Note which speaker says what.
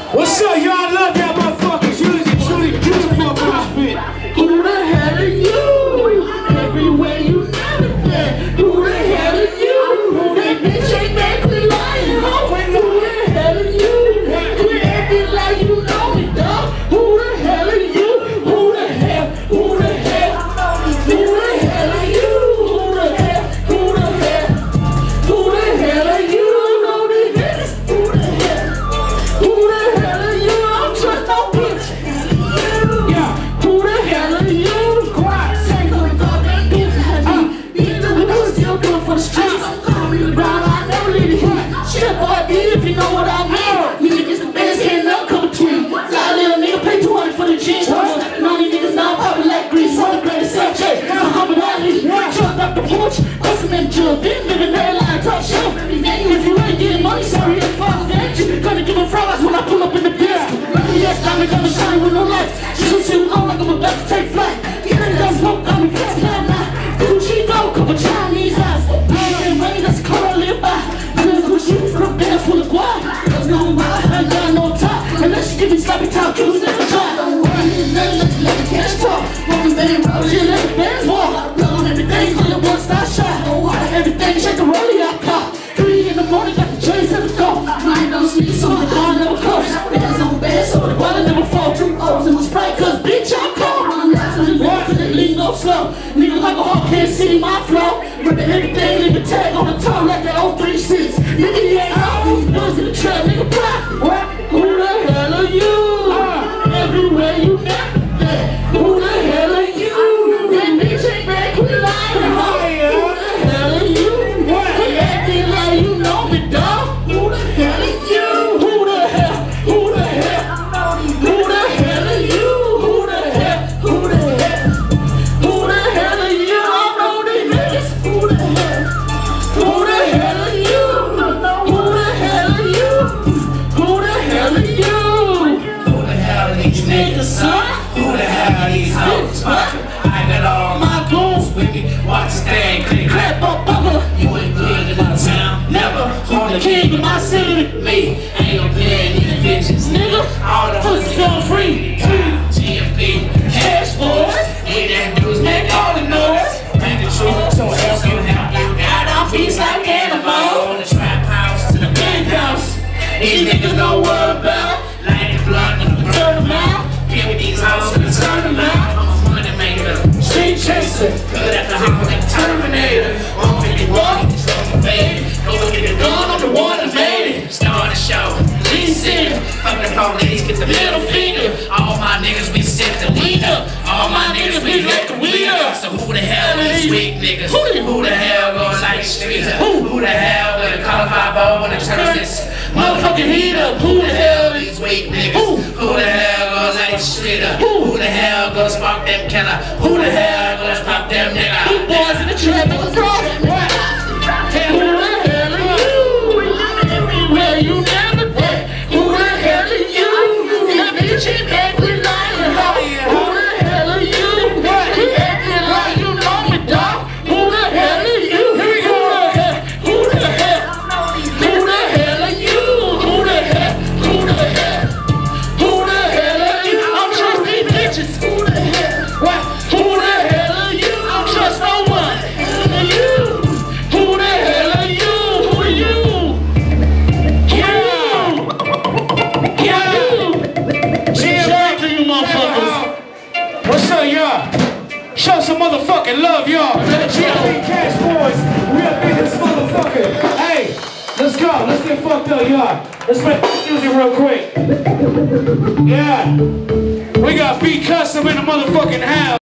Speaker 1: What's up, y'all? I love y'all motherfuckers. You truly beautiful outfit.
Speaker 2: Who the hell are you? Everywhere you never been. Who the hell are you? Who that bitch ain't back with lying, ho? Who the hell are you? You acting like you know me, dog. Who the hell are you? Who the hell? Who the hell? Who the hell are you? Who the hell? Who the hell? Who the hell are you? I know these niggas. Who the hell? Who the hell are you? I don't trust no bitch. Yeah. Who the hell are you? Quiet. Say no goddamn bitch. Beat the window, still good for the streets. Call me the brown, I never leave the heat. Shit, boy, be if you know what I mean. Me niggas the best, can't never come between. Fly little nigga, pay 200 for the jeans. Know these niggas now poppin' like grease. I'm the greatest FJ. Muhammad Ali. Jumped up the porch. Custom and jug. Been living that line, top shelf. If you ain't getting money, sorry, it's fine. Gonna give a flowers when I pull up in the beer. Yes, diamond gonna shine with no lights. Shoot on like I'm about to take flight. Get in that smoke, I'm a catch now. Gucci go, couple Chinese eyes. I ain't rain, that's the color I live by. Girls with shoes for the bands full of guap. Girls gon' buy, I ain't got no top. Unless you give me sloppy top, cruise never try. Don't worry, nothing, let the cash talk. Walking bang, roll, shit, let the bands walk. Blood on everything, call it one star shot. Everything, shake the rollie, I cop. 3 in the morning, got the J's at the go. Mine don't sleep, so the car never comes. Bands on bed, so the wallet never fall. 2 O's in my Sprite, cause bitch, I'm cold. I'm laughing and laughing and lean go slow. Nigga like a hawk, can't see my flow. Ripping everything, leave the tag on the tongue like that 036. Nigga, you ain't all these boys in the trap, nigga, pop. What? Who the hell are you? Everywhere you never been. Who the hell are you? That bitch ain't back with lying, ho. Who the hell are you? You acting like you know me, dog. Who the hell are you? Who the hell? Who the hell? Who the hell are you? Who the hell? Who the hell? Who the hell are you? I know these niggas. Who the hell? Who the hell are you? Who the hell are you? Who the hell are you?
Speaker 3: Who the hell are these niggas, son? Who the hell are these hoes, fucker? I got all my goons with me. Watch this thing, click, clap, up, bubble. You ain't good in my town, never. I'm the king of my city. Me, ain't no paying these bitches, nigga. All the pussies going free. GMP, cash boys. Ain't that dudes make all the noise. Bring the truth, so help you. Got on peace like animals. From the trap house to the big house. These niggas know what about. Light the blood and the turn them out. Give me these hoes and turn them out. I'm a money maker, street chaser. Good at the hop like Terminator. 151, from my baby. Go get the gun, I'm the one that made it. Start the show, lead singer. Fuck the police, get the middle finger. All my niggas, we set the weed up. All my niggas, we let the weed up. So who the hell are these weak niggas? Who the hell goes like street up? Who the hell with a collar 5-0 and a turn this motherfucking heat up? Who the hell are these weak niggas? Who the hell goes like street up? Who the hell goes spark them killer? Who the hell goes pop them nigga? Who boys in the trap, niggas rock? Who the hell are you? Where you never been? Who the hell are you? That bitch ain't back with lying, ho. Who the hell are you? You acting like you know me, dog. Who the hell are you? Who the hell? Who the hell are you? Who the hell? Who the hell? Who the hell are you? I'm trust these bitches. Who the hell? What? Who the hell are you? I don't trust no one. Who are you? Who the hell are you? Who are you?
Speaker 1: What's up, y'all? Show some motherfucking love, y'all. Cash boys, we up in this motherfucker. Hey, let's go. Let's get fucked up, y'all. Let's make this music real quick. Yeah. We got B Custom in the motherfucking house.